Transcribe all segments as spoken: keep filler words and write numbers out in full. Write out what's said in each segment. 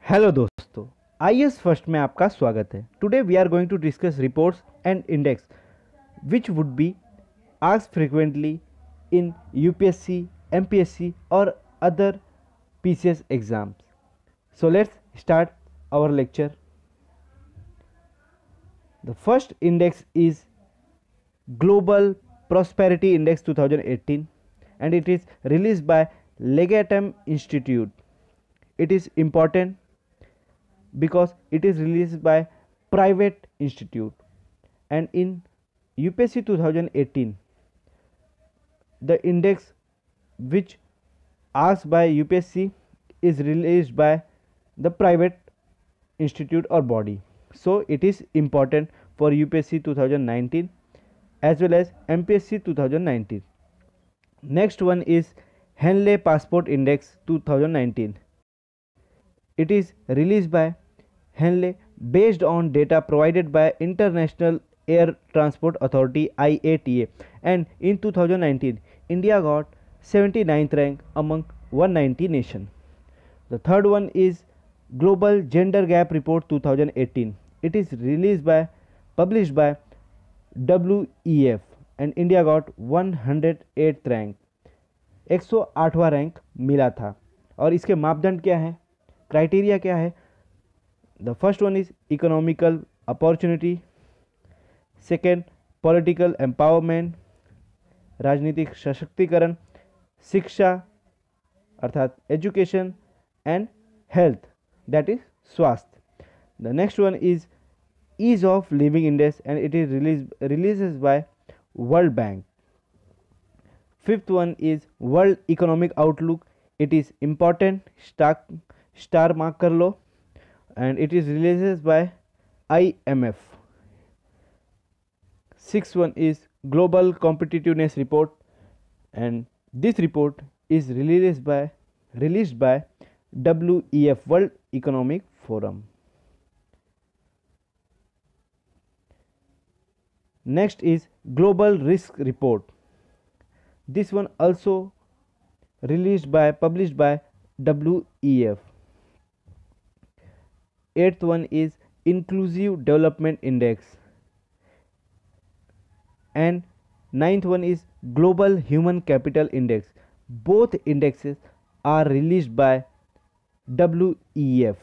Hello दोस्तों, I S first में आपका स्वागत है। Today we are going to discuss reports and index which would be asked frequently in UPSC, MPSC और other PCS exams. So let's start our lecture. The first index is Global Prosperity Index twenty eighteen and it is released by Legatum Institute. It is important because it is released by private institute, and in U P S C twenty eighteen the index which asked by U P S C is released by the private institute or body. So it is important for U P S C twenty nineteen as well as M P S C twenty nineteen. Next one is Henley Passport Index twenty nineteen. It is released by Henley based on data provided by International Air Transport Authority I A T A, and in twenty nineteen India got seventy-ninth rank among one hundred ninety nations. The third one is Global Gender Gap Report twenty eighteen. It is released by published by W E F and India got one hundred eighth rank. एक सौ आठवां rank मिला था। और इसके मापदंड क्या है, क्राइटेरिया क्या है? The first one is economical opportunity, second political empowerment, राजनीतिक सशक्तिकरण, शिक्षा अर्थात education, and health that is स्वास्थ्य. The next one is ease of living index and it is release releases by World Bank. Fifth one is World Economic Outlook. It is important, star star mark कर लो, and it is released by I M F. Sixth one is Global Competitiveness Report, and this report is released by released by W E F, World Economic Forum. Next is Global Risk Report. This one also released by published by W E F. Eighth one is Inclusive Development Index, and ninth one is Global Human Capital Index. Both indexes are released by W E F.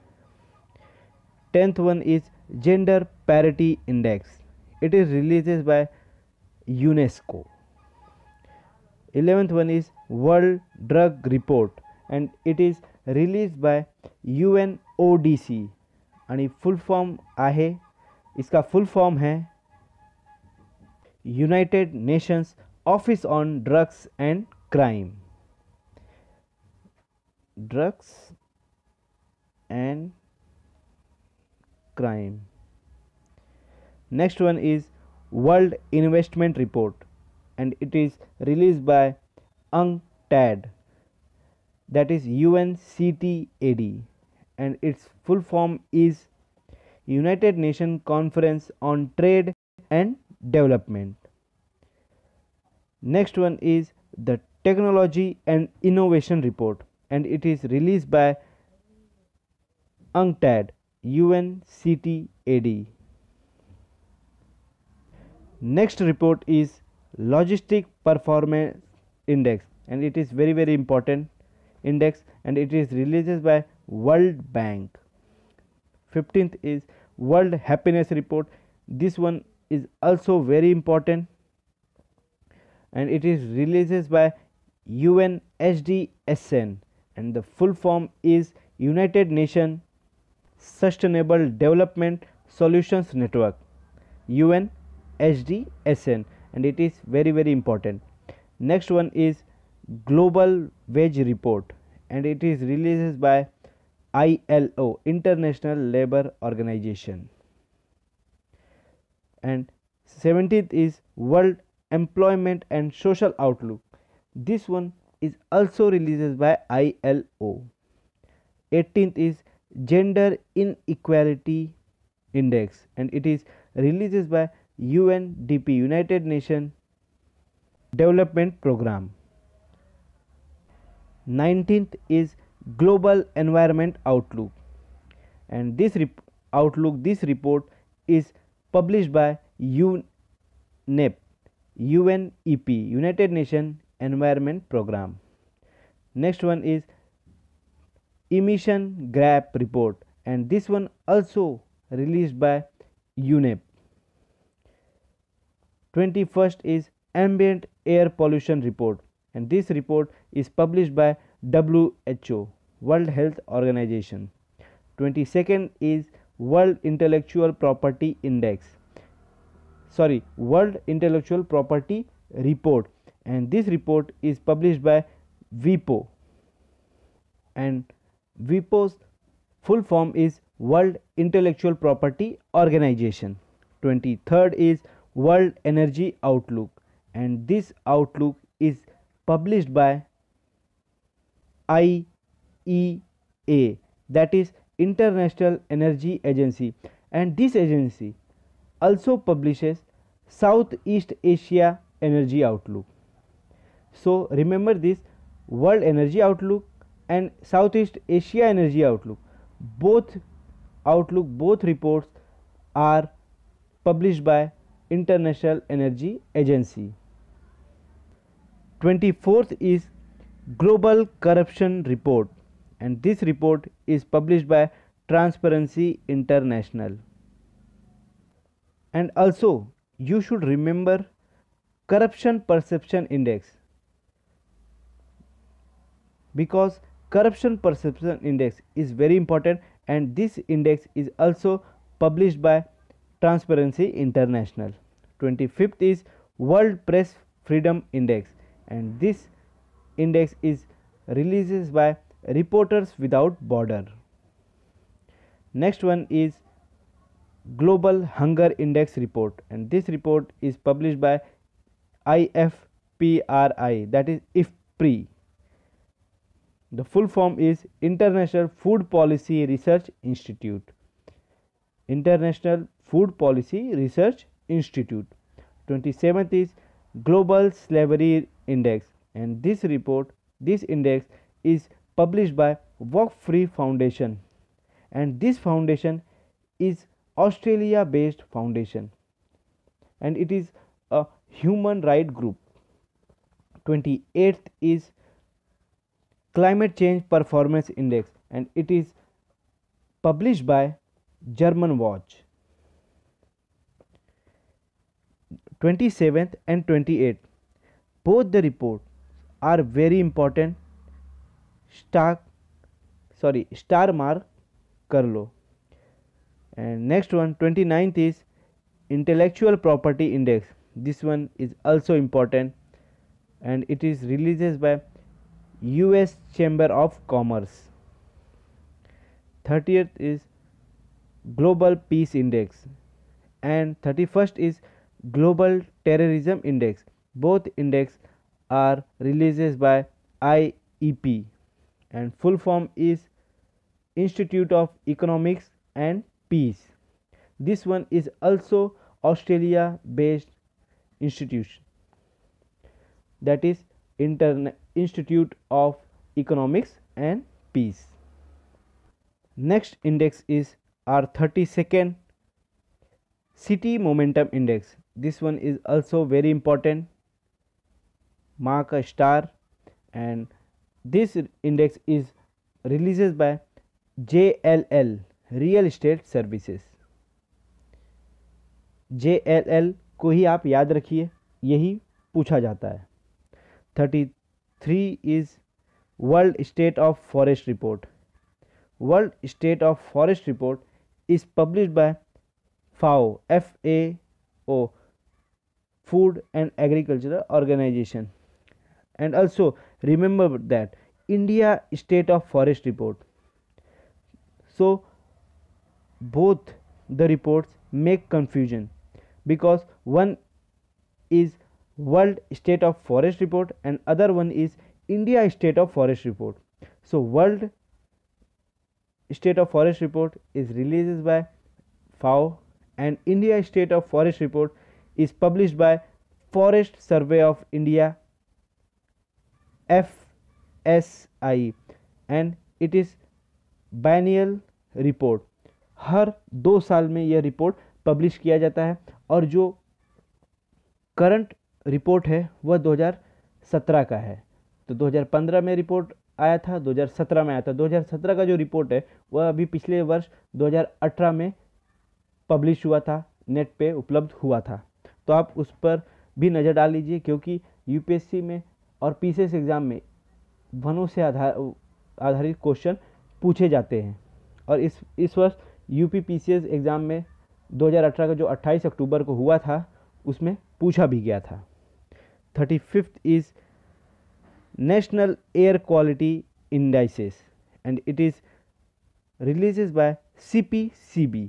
Tenth one is Gender Parity Index. It is released by UNESCO. Eleventh one is World Drug Report and it is released by U N O D C आणि full form आहे, इसका full form है United Nations Office on Drugs and Crime. Drugs and crime. Next one is World Investment Report and it is released by UNCTAD, that is U N C T A D, and its full form is United Nations Conference on Trade and Development. Next one is the Technology and Innovation Report and it is released by UNCTAD, U N C T A D. Next report is Logistic Performance Index and it is very very important index and it is released by World Bank. fifteenth is World Happiness Report. This one is also very important and it is released by U N S D S N and the full form is United Nations Sustainable Development Solutions Network, U N S D S N, and it is very very important. Next one is Global Wage Report and it is released by I L O, International Labour Organization. And seventeenth is World Employment and Social Outlook. This one is also released by I L O. eighteenth is Gender Inequality Index and it is released by U N D P, United Nations Development Program. nineteenth is Global Environment Outlook and this rep outlook, this report is published by U N E P, U N E P, United Nations Environment Program. Next one is emission gap report, and this one also released by U N E P. twenty-first is ambient air pollution report, and this report is published by W H O, World Health Organization. twenty-second is World Intellectual Property Index, sorry, World Intellectual Property Report, and this report is published by WIPO, and WIPO's full form is World Intellectual Property Organization. twenty-third is World Energy Outlook, and this outlook is published by I E A, that is International Energy Agency, and this agency also publishes Southeast Asia Energy Outlook. So remember this, World Energy Outlook and Southeast Asia Energy Outlook, both outlook, both reports are published by International Energy Agency. twenty-fourth is Global Corruption Report, and this report is published by Transparency International. And also you should remember Corruption Perception Index, because Corruption Perception Index is very important, and this index is also published by Transparency International. twenty-fifth is World Press Freedom Index, and this index is released by Reporters Without Border. Next one is Global Hunger Index report, and this report is published by I F P R I, that is I F P R I. The full form is International Food Policy Research Institute. International Food Policy Research Institute. twenty-seventh is Global Slavery Index, and this report, this index is published by Walk Free Foundation, and this foundation is Australia based foundation, and it is a human right group. twenty-eighth is Climate Change Performance Index, and it is published by German Watch. twenty-seventh and twenty-eighth, both the reports are very important. Star sorry star mark kar lo. And next one, twenty-ninth is Intellectual Property Index. This one is also important, and it is released by U S Chamber of Commerce. thirtieth is Global Peace Index, and thirty-first is Global Terrorism Index. Both index are released by I E P, and full form is Institute of Economics and Peace. This one is also Australia based institution, that is Interna Institute of Economics and Peace. Next index is our thirty-second City Momentum Index. This one is also very important. Mark a star, and this index is released by J L L, Real Estate Services. J L L को ही आप याद रखिए, यही पूछा जाता है. thirty-three is World State of Forest Report. World State of Forest Report is published by F A O, F A O, Food and Agricultural Organization. And also remember that India State of Forest Report. So both the reports make confusion, because one is World State of Forest Report and other one is India State of Forest Report. So World State of Forest Report is released by F A O, and India State of Forest Report is published by Forest Survey of India, F S I, and it is biennial report. हर दो साल में यह report publish किया जाता है और जो current report है वह दो हज़ार सत्रह का है। तो दो हज़ार पंद्रह में रिपोर्ट आया था, दो हज़ार सत्रह में आया था। दो हज़ार सत्रह का जो रिपोर्ट है वह अभी पिछले वर्ष दो हज़ार अठारह में पब्लिश हुआ था, नेट पे उपलब्ध हुआ था। तो आप उस पर भी नज़र डाल लीजिए, क्योंकि यूपीएससी में और पीसीएस एग्ज़ाम में वनों से आधार आधारित क्वेश्चन पूछे जाते हैं। और इस इस वर्ष यूपी पीसीएस एग्ज़ाम में दो हज़ार अठारह का जो अट्ठाईस अक्टूबर को हुआ था उसमें पूछा भी गया था। Thirty fifth is national air quality indices and it is releases by CPCB.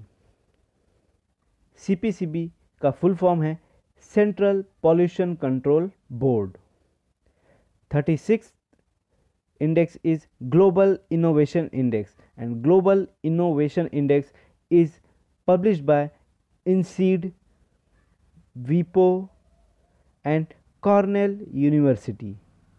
CPCB का फुल फॉर्म है central pollution control board. Thirty six index is global innovation index, and global innovation index is published by INSEAD, WIPO and Cornell University।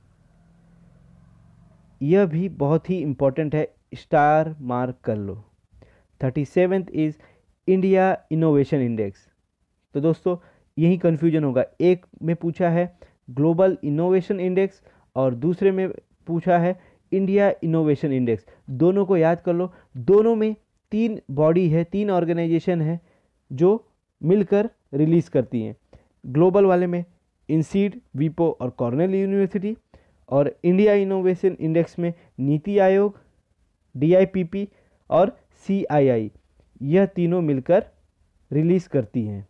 यह भी बहुत ही important है, star mark कर लो। Thirty seventh is India Innovation Index. तो दोस्तों यही कन्फ्यूजन होगा, एक में पूछा है ग्लोबल इनोवेशन इंडेक्स और दूसरे में पूछा है इंडिया इनोवेशन इंडेक्स। दोनों को याद कर लो, दोनों में तीन बॉडी है, तीन ऑर्गेनाइजेशन है जो मिलकर रिलीज करती हैं। ग्लोबल वाले में इंसीड, विपो और कॉर्नेल यूनिवर्सिटी, और इंडिया इनोवेशन इंडेक्स में नीति आयोग, डीआईपीपी और सीआईआई, यह तीनों मिलकर रिलीज करती हैं।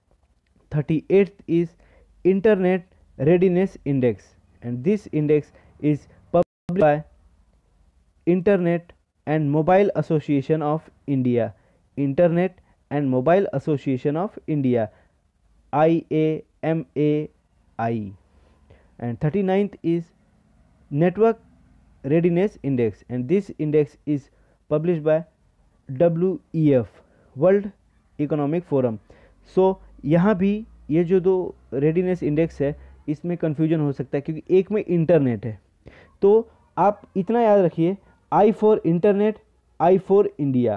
Thirty eighth is Internet Readiness Index and this index is published by Internet and Mobile Association of India, Internet and Mobile Association of India, I A M A I, and thirty-ninth is Network Readiness Index and this index is published by W E F, World Economic Forum। so यहाँ भी ये जो दो readiness index है इसमें confusion हो सकता है, क्योंकि एक में इंटरनेट है। तो आप इतना याद रखिए, I for internet, I for India.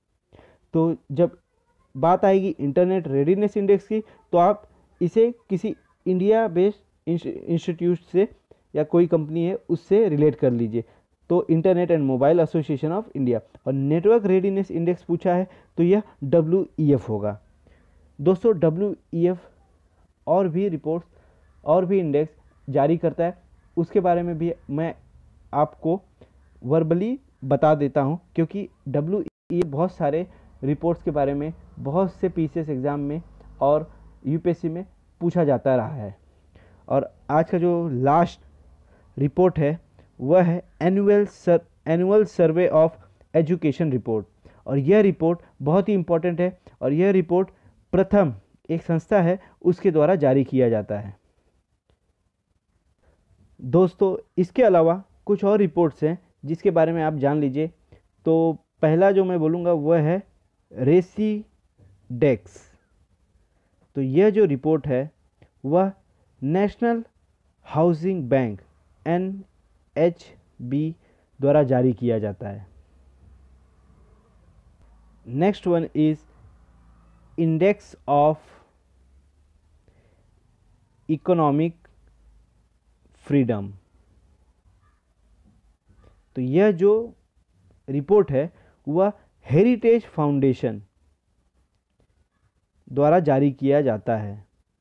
तो जब बात आएगी इंटरनेट रेडीनेस इंडेक्स की तो आप इसे किसी इंडिया बेस्ड इंस्टीट्यूट से या कोई कंपनी है उससे रिलेट कर लीजिए। तो Internet and Mobile Association of India. और नेटवर्क रेडीनेस इंडेक्स पूछा है तो यह डब्ल्यू ई एफ होगा। दोस्तों डब्ल्यू ई एफ और भी रिपोर्ट्स और भी इंडेक्स जारी करता है, उसके बारे में भी मैं आपको वर्बली बता देता हूं, क्योंकि डब्ल्यू ई एफ बहुत सारे रिपोर्ट्स के बारे में बहुत से पीसीएस एग्ज़ाम में और यूपीएससी में पूछा जाता रहा है। और आज का जो लास्ट रिपोर्ट है वह है annual sir annual survey of education report. और यह रिपोर्ट बहुत ही इम्पोर्टेंट है और यह रिपोर्ट प्रथम एक संस्था है उसके द्वारा जारी किया जाता है। दोस्तों इसके अलावा कुछ और रिपोर्ट्स हैं जिसके बारे में आप जान लीजिए। तो पहला जो मैं बोलूँगा वह है रेसिडेक्स। तो यह जो रिपोर्ट है वह National Housing Bank N H B द्वारा जारी किया जाता है। Next one is Index of Economic Freedom. तो यह जो रिपोर्ट है वह हेरिटेज फाउंडेशन द्वारा जारी किया जाता है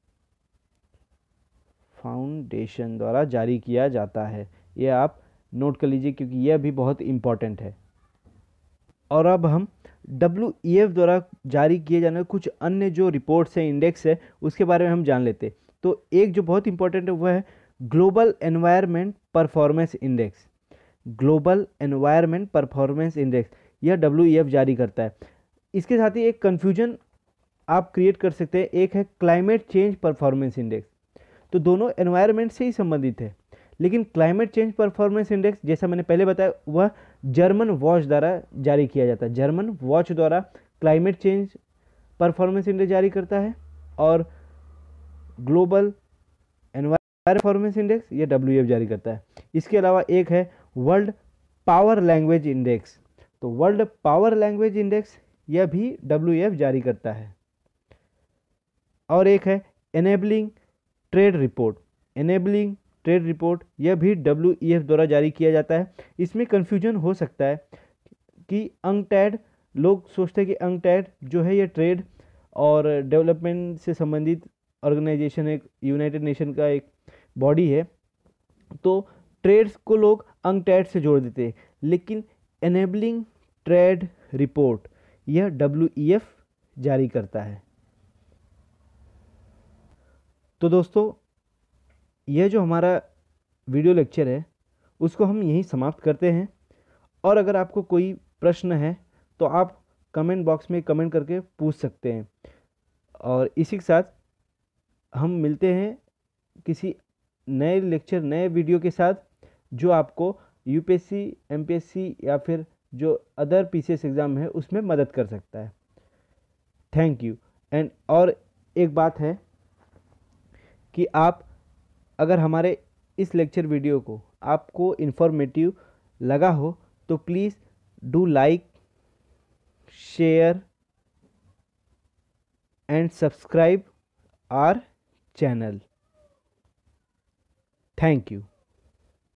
फाउंडेशन द्वारा जारी किया जाता है। यह आप नोट कर लीजिए क्योंकि यह भी बहुत इम्पॉर्टेंट है। और अब हम डब्ल्यू ई एफ द्वारा जारी किए जाने कुछ अन्य जो रिपोर्ट्स हैं, इंडेक्स है, उसके बारे में हम जान लेते। तो एक जो बहुत इंपॉर्टेंट है वह है Global Environment Performance Index. Global Environment Performance Index यह डब्ल्यू ई एफ जारी करता है। इसके साथ ही एक कन्फ्यूजन आप क्रिएट कर सकते हैं, एक है क्लाइमेट चेंज परफॉर्मेंस इंडेक्स। तो दोनों एनवायरनमेंट से ही संबंधित है, लेकिन क्लाइमेट चेंज परफॉर्मेंस इंडेक्स जैसा मैंने पहले बताया वह जर्मन वॉच द्वारा जारी किया जाता है। जर्मन वॉच द्वारा क्लाइमेट चेंज परफॉर्मेंस इंडेक्स जारी करता है और ग्लोबल एनवायरनमेंट परफॉर्मेंस इंडेक्स ये डब्ल्यू ई एफ जारी करता है। इसके अलावा एक है वर्ल्ड पावर लैंग्वेज इंडेक्स। तो वर्ल्ड पावर लैंग्वेज इंडेक्स यह भी डब्ल्यू ई एफ जारी करता है। और एक है enabling trade report. Enabling trade report यह भी डब्ल्यू ई एफ द्वारा जारी किया जाता है। इसमें कन्फ्यूजन हो सकता है कि अंकटैड, लोग सोचते हैं कि अंकटैड जो है ये ट्रेड और डेवलपमेंट से संबंधित ऑर्गेनाइजेशन, एक यूनाइटेड नेशन का एक बॉडी है, तो ट्रेड्स को लोग अंकटैड से जोड़ देते हैं, लेकिन एनेबलिंग ट्रेड रिपोर्ट यह डब्ल्यू ई एफ जारी करता है। तो दोस्तों, यह जो हमारा वीडियो लेक्चर है उसको हम यहीं समाप्त करते हैं। और अगर आपको कोई प्रश्न है तो आप कमेंट बॉक्स में कमेंट करके पूछ सकते हैं। और इसी के साथ हम मिलते हैं किसी नए लेक्चर, नए वीडियो के साथ, जो आपको U P S C, M P S C या फिर जो other P C S exam है उसमें मदद कर सकता है। Thank you. एंड और एक बात है कि आप अगर हमारे इस लेक्चर वीडियो को आपको इन्फॉर्मेटिव लगा हो तो please do like, share and subscribe our channel. Thank you.